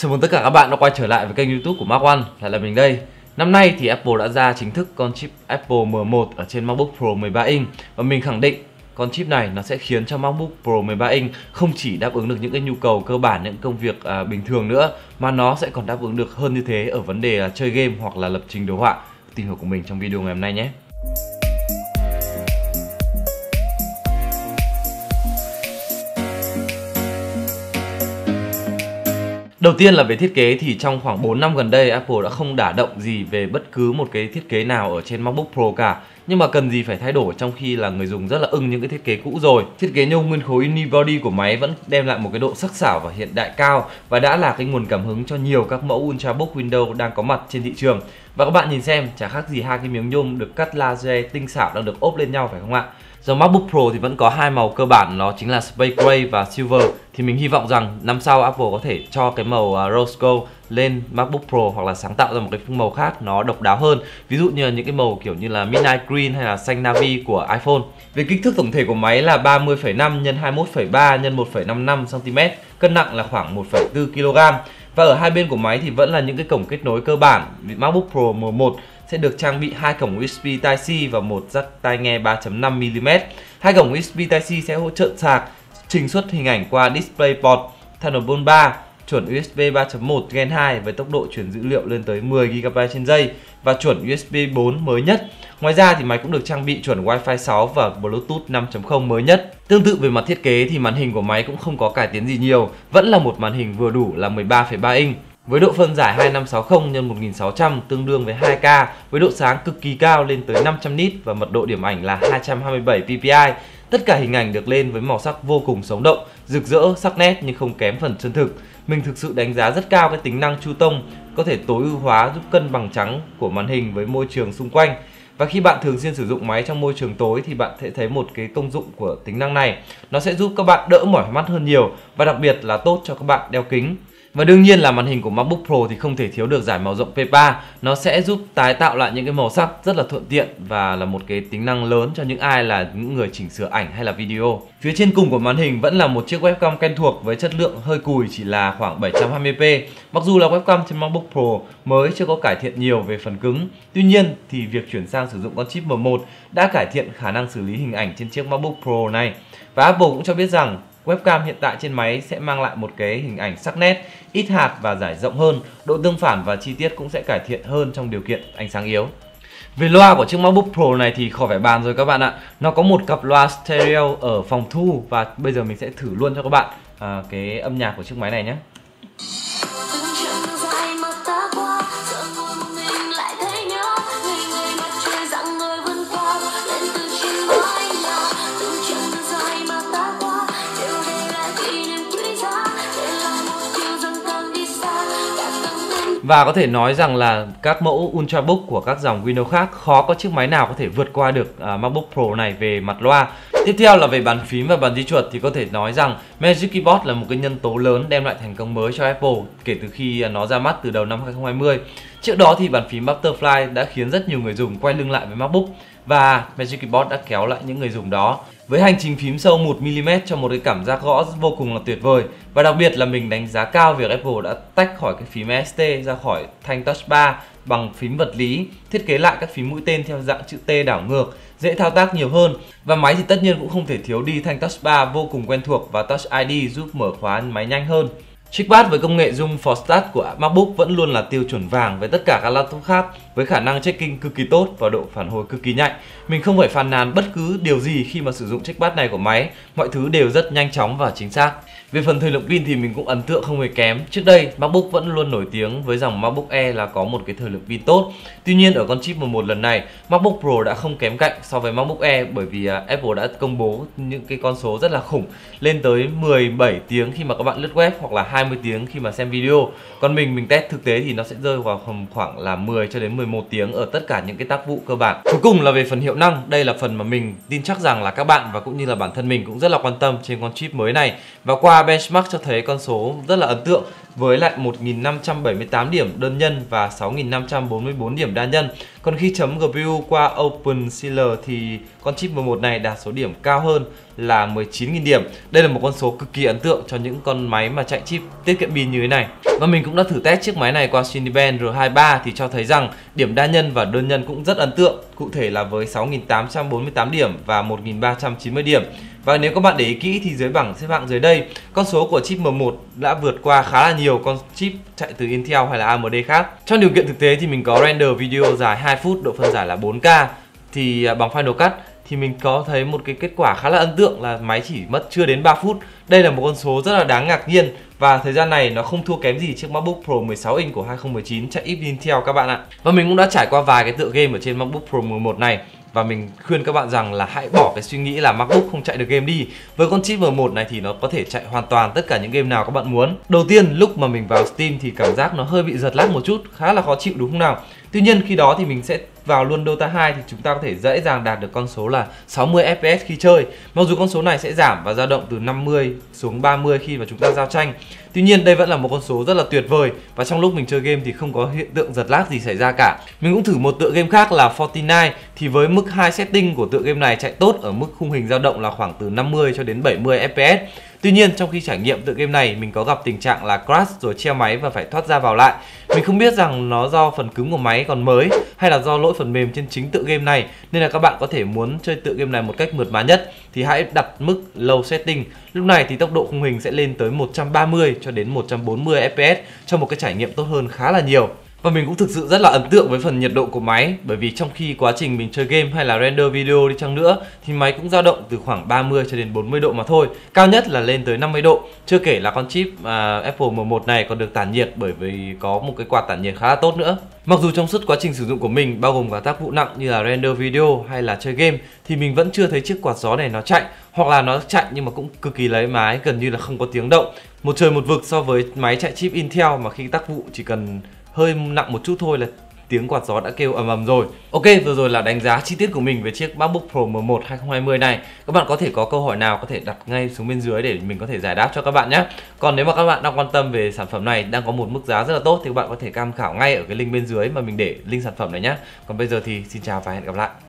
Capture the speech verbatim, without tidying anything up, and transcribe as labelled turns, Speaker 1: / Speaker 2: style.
Speaker 1: Chào mừng tất cả các bạn đã quay trở lại với kênh YouTube của Mark One, lại là mình đây. Năm nay thì Apple đã ra chính thức con chip Apple M một ở trên MacBook Pro mười ba inch và mình khẳng định con chip này nó sẽ khiến cho MacBook Pro mười ba inch không chỉ đáp ứng được những cái nhu cầu cơ bản, những công việc à, bình thường nữa, mà nó sẽ còn đáp ứng được hơn như thế ở vấn đề là chơi game hoặc là lập trình đồ họa. Tìm hiểu của mình trong video ngày hôm nay nhé. Đầu tiên là về thiết kế thì trong khoảng bốn năm gần đây Apple đã không đả động gì về bất cứ một cái thiết kế nào ở trên MacBook Pro cả. Nhưng mà cần gì phải thay đổi trong khi là người dùng rất là ưng những cái thiết kế cũ rồi. Thiết kế nhôm nguyên khối unibody của máy vẫn đem lại một cái độ sắc sảo và hiện đại cao và đã là cái nguồn cảm hứng cho nhiều các mẫu Ultrabook Windows đang có mặt trên thị trường. Và các bạn nhìn xem, chả khác gì hai cái miếng nhôm được cắt laser tinh xảo đang được ốp lên nhau, phải không ạ? Dòng MacBook Pro thì vẫn có hai màu cơ bản, nó chính là Space Gray và Silver. Thì mình hy vọng rằng năm sau Apple có thể cho cái màu Rose Gold lên MacBook Pro hoặc là sáng tạo ra một cái phông màu khác nó độc đáo hơn. Ví dụ như là những cái màu kiểu như là Midnight Green hay là xanh navy của iPhone. Về kích thước tổng thể của máy là ba mươi phẩy năm nhân hai mươi mốt phẩy ba nhân một phẩy năm mươi lăm xăng-ti-mét, cân nặng là khoảng một phẩy bốn ki lô gam. Và ở hai bên của máy thì vẫn là những cái cổng kết nối cơ bản. MacBook Pro M một sẽ được trang bị hai cổng u ét bê Type-C và một jack tai nghe ba phẩy năm mi li mét. Hai cổng u ét bê Type-C sẽ hỗ trợ sạc, trình xuất hình ảnh qua DisplayPort Thunderbolt ba, chuẩn u ét bê ba chấm một Gen hai với tốc độ truyền dữ liệu lên tới mười gi ga bai trên giây và chuẩn u ét bê bốn mới nhất. Ngoài ra thì máy cũng được trang bị chuẩn Wi-Fi sáu và Bluetooth năm chấm không mới nhất. Tương tự về mặt thiết kế thì màn hình của máy cũng không có cải tiến gì nhiều, vẫn là một màn hình vừa đủ là mười ba phẩy ba inch. Với độ phân giải hai năm sáu không nhân một nghìn sáu trăm tương đương với hai K, với độ sáng cực kỳ cao lên tới năm trăm nit và mật độ điểm ảnh là hai trăm hai mươi bảy pi pi i. Tất cả hình ảnh được lên với màu sắc vô cùng sống động, rực rỡ, sắc nét nhưng không kém phần chân thực. Mình thực sự đánh giá rất cao cái tính năng True Tone, có thể tối ưu hóa giúp cân bằng trắng của màn hình với môi trường xung quanh. Và khi bạn thường xuyên sử dụng máy trong môi trường tối thì bạn sẽ thấy một cái công dụng của tính năng này. Nó sẽ giúp các bạn đỡ mỏi mắt hơn nhiều và đặc biệt là tốt cho các bạn đeo kính. Và đương nhiên là màn hình của MacBook Pro thì không thể thiếu được giải màu rộng pê ba. Nó sẽ giúp tái tạo lại những cái màu sắc rất là thuận tiện và là một cái tính năng lớn cho những ai là những người chỉnh sửa ảnh hay là video. Phía trên cùng của màn hình vẫn là một chiếc webcam quen thuộc với chất lượng hơi cùi chỉ là khoảng bảy trăm hai mươi p. Mặc dù là webcam trên MacBook Pro mới chưa có cải thiện nhiều về phần cứng, tuy nhiên thì việc chuyển sang sử dụng con chip M một đã cải thiện khả năng xử lý hình ảnh trên chiếc MacBook Pro này. Và Apple cũng cho biết rằng webcam hiện tại trên máy sẽ mang lại một cái hình ảnh sắc nét, ít hạt và giải rộng hơn, độ tương phản và chi tiết cũng sẽ cải thiện hơn trong điều kiện ánh sáng yếu. Về loa của chiếc MacBook Pro này thì khỏi phải bàn rồi các bạn ạ. Nó có một cặp loa stereo ở phòng thu và bây giờ mình sẽ thử luôn cho các bạn à, cái âm nhạc của chiếc máy này nhé. Và có thể nói rằng là các mẫu Ultrabook của các dòng Windows khác khó có chiếc máy nào có thể vượt qua được uh, MacBook Pro này về mặt loa. Tiếp theo là về bàn phím và bàn di chuột thì có thể nói rằng Magic Keyboard là một cái nhân tố lớn đem lại thành công mới cho Apple kể từ khi nó ra mắt từ đầu năm hai không hai không. Trước đó thì bàn phím Butterfly đã khiến rất nhiều người dùng quay lưng lại với MacBook và Magic Keyboard đã kéo lại những người dùng đó. Với hành trình phím sâu một mi li mét cho một cái cảm giác gõ vô cùng là tuyệt vời. Và đặc biệt là mình đánh giá cao việc Apple đã tách khỏi cái phím e ét tê ra khỏi thanh touch bar bằng phím vật lý, thiết kế lại các phím mũi tên theo dạng chữ T đảo ngược, dễ thao tác nhiều hơn. Và máy thì tất nhiên cũng không thể thiếu đi thanh touch bar vô cùng quen thuộc và Touch i đê giúp mở khóa máy nhanh hơn. Trackpad với công nghệ Zoom for Start của MacBook vẫn luôn là tiêu chuẩn vàng với tất cả các laptop khác, với khả năng checking cực kỳ tốt và độ phản hồi cực kỳ nhanh. Mình không phải phàn nàn bất cứ điều gì khi mà sử dụng trackpad này của máy, mọi thứ đều rất nhanh chóng và chính xác. Về phần thời lượng pin thì mình cũng ấn tượng không hề kém. Trước đây MacBook vẫn luôn nổi tiếng với dòng MacBook Air là có một cái thời lượng pin tốt. Tuy nhiên ở con chip M một lần này, MacBook Pro đã không kém cạnh so với MacBook Air bởi vì Apple đã công bố những cái con số rất là khủng, lên tới mười bảy tiếng khi mà các bạn lướt web hoặc là hai mươi tiếng khi mà xem video. Còn mình mình test thực tế thì nó sẽ rơi vào khoảng là mười cho đến mười một tiếng ở tất cả những cái tác vụ cơ bản. Cuối cùng là về phần hiệu năng, đây là phần mà mình tin chắc rằng là các bạn và cũng như là bản thân mình cũng rất là quan tâm trên con chip mới này. Và qua qua benchmark cho thấy con số rất là ấn tượng với lại một nghìn năm trăm bảy mươi tám điểm đơn nhân và sáu nghìn năm trăm bốn mươi bốn điểm đa nhân. Còn khi chấm giê pê u qua OpenCL thì con chip M một này đạt số điểm cao hơn là mười chín nghìn điểm. Đây là một con số cực kỳ ấn tượng cho những con máy mà chạy chip tiết kiệm pin như thế này. Và mình cũng đã thử test chiếc máy này qua Cinebench R hai mươi ba thì cho thấy rằng điểm đa nhân và đơn nhân cũng rất ấn tượng. Cụ thể là với sáu nghìn tám trăm bốn mươi tám điểm và một nghìn ba trăm chín mươi điểm. Và nếu các bạn để ý kỹ thì dưới bảng xếp hạng dưới đây, con số của chip M một đã vượt qua khá là nhiều con chip chạy từ Intel hay là A M D khác. Trong điều kiện thực tế thì mình có render video dài hai phút, độ phân giải là bốn K thì bằng Final Cut thì mình có thấy một cái kết quả khá là ấn tượng là máy chỉ mất chưa đến ba phút. Đây là một con số rất là đáng ngạc nhiên và thời gian này nó không thua kém gì chiếc MacBook Pro mười sáu inch của hai không một chín chạy ít Intel các bạn ạ. Và mình cũng đã trải qua vài cái tựa game ở trên MacBook Pro mười một này và mình khuyên các bạn rằng là hãy bỏ cái suy nghĩ là MacBook không chạy được game đi. Với con chip M một này thì nó có thể chạy hoàn toàn tất cả những game nào các bạn muốn. Đầu tiên lúc mà mình vào Steam thì cảm giác nó hơi bị giật lag một chút, khá là khó chịu đúng không nào? Tuy nhiên khi đó thì mình sẽ vào luôn Dota hai thì chúng ta có thể dễ dàng đạt được con số là sáu mươi F P S khi chơi. Mặc dù con số này sẽ giảm và dao động từ năm mươi xuống ba mươi khi mà chúng ta giao tranh. Tuy nhiên đây vẫn là một con số rất là tuyệt vời và trong lúc mình chơi game thì không có hiện tượng giật lag gì xảy ra cả. Mình cũng thử một tựa game khác là Fortnite thì với mức hai setting của tựa game này chạy tốt ở mức khung hình dao động là khoảng từ năm mươi cho đến bảy mươi F P S. Tuy nhiên trong khi trải nghiệm tựa game này mình có gặp tình trạng là crash rồi treo máy và phải thoát ra vào lại. Mình không biết rằng nó do phần cứng của máy còn mới hay là do lỗi phần mềm trên chính tựa game này, nên là các bạn có thể muốn chơi tựa game này một cách mượt mà nhất thì hãy đặt mức low setting. Lúc này thì tốc độ khung hình sẽ lên tới một trăm ba mươi cho đến một trăm bốn mươi F P S cho một cái trải nghiệm tốt hơn khá là nhiều. Và mình cũng thực sự rất là ấn tượng với phần nhiệt độ của máy, bởi vì trong khi quá trình mình chơi game hay là render video đi chăng nữa thì máy cũng dao động từ khoảng ba mươi cho đến bốn mươi độ mà thôi. Cao nhất là lên tới năm mươi độ. Chưa kể là con chip uh, Apple M một này còn được tản nhiệt bởi vì có một cái quạt tản nhiệt khá là tốt nữa. Mặc dù trong suốt quá trình sử dụng của mình bao gồm cả tác vụ nặng như là render video hay là chơi game thì mình vẫn chưa thấy chiếc quạt gió này nó chạy, hoặc là nó chạy nhưng mà cũng cực kỳ lấy máy, gần như là không có tiếng động. Một trời một vực so với máy chạy chip Intel mà khi tác vụ chỉ cần hơi nặng một chút thôi là tiếng quạt gió đã kêu ầm ầm rồi. Ok, vừa rồi là đánh giá chi tiết của mình về chiếc MacBook Pro M một hai không hai không này. Các bạn có thể có câu hỏi nào có thể đặt ngay xuống bên dưới để mình có thể giải đáp cho các bạn nhé. Còn nếu mà các bạn đang quan tâm về sản phẩm này, đang có một mức giá rất là tốt thì các bạn có thể tham khảo ngay ở cái link bên dưới mà mình để link sản phẩm này nhé. Còn bây giờ thì xin chào và hẹn gặp lại.